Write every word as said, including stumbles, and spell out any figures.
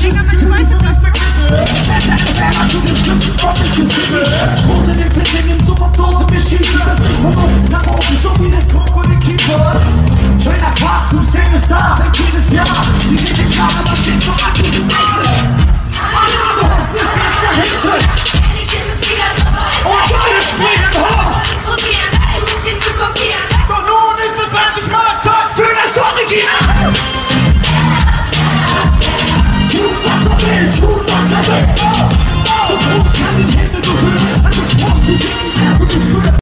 Digga, mit dem Weichen. Unter den Flächen im Superdose, wir schießen das Licht vom Mund nach oben, so wie der Kroko.